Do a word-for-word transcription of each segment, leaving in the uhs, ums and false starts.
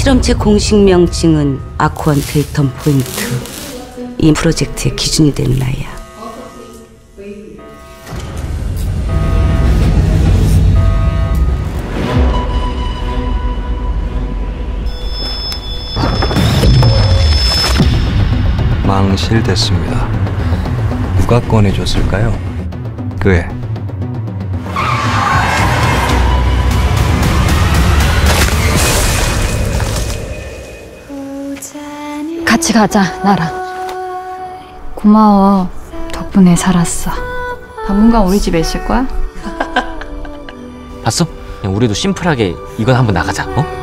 실험체 공식 명칭은 아쿠안 데이턴 포인트. 이 프로젝트의 기준이 되는 아이야. 망실됐습니다. 누가 꺼내줬을까요? 그 애. 같이 가자, 나랑. 고마워. 덕분에 살았어. 당분간 우리 집에 있을 거야? 봤어? 그냥 우리도 심플하게 이건 한번 나가자. 어?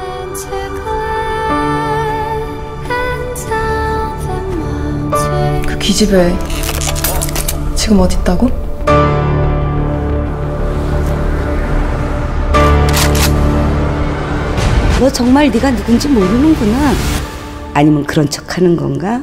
그 기집애 지금 어디 있다고? 너 정말 네가 누군지 모르는구나. 아니면 그런 척하는 건가?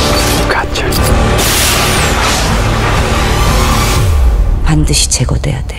반드시 제거돼야 돼.